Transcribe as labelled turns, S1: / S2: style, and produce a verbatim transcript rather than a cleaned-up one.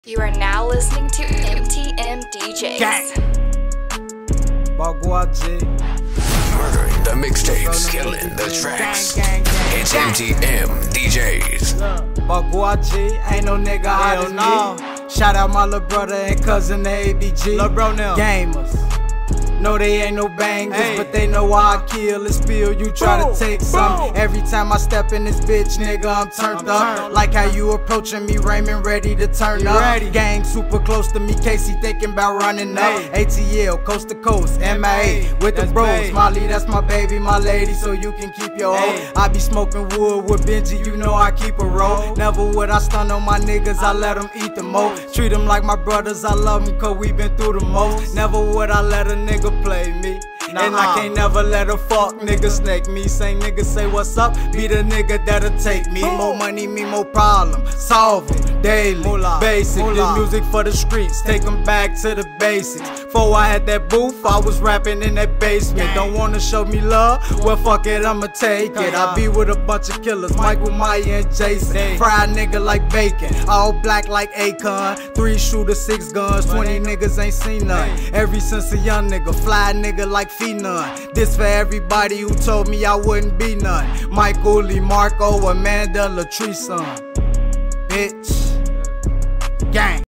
S1: You are now listening to M T M D Js.
S2: Gang. Bagua G.
S3: Murdering the mixtapes, killing the tracks. Gang, gang, gang, it's M T M D Js.
S2: Bagua G, ain't no nigga hot as me. Shout out my little brother and cousin, the A B G. Lil' bro now. Gamers. No, they ain't no bangers, hey. But they know why I kill and spill. You try boom, to take some. Every time I step in this bitch, nigga, I'm turned I'm up. Turned. Like how you approaching me, Raymond, ready to turn you up. Ready. Gang super close to me, Casey thinking about running hey. up. A T L, coast to coast, M I A with the bros. Babe. Molly, that's my baby, my lady, so you can keep your hey. hoe. I be smoking wood with Benji, you know I keep a roll. Never would I stun on my niggas, I let them eat the most. Treat them like my brothers, I love them, cause we been through the most. Never would I let a nigga play me. Nah, and I can't never let a fuck nigga snake me. Same nigga say what's up, be the nigga that'll take me. More money, me more problem, solve it daily, Moolah, basic. Moolah. This music for the streets, take them back to the basics. Before I had that booth, I was rapping in that basement. Gang. Don't wanna show me love? Well fuck it, I'ma take it. I be with a bunch of killers, Michael, Maya and Jason. Hey. Fried nigga like bacon, all black like Akon. Three shooters, six guns, twenty niggas ain't seen none. Ever since a young nigga, fly nigga like Phenon. This for everybody who told me I wouldn't be none. Michael, Lee, Marco, Amanda, Latrice son. Bitch. Gang.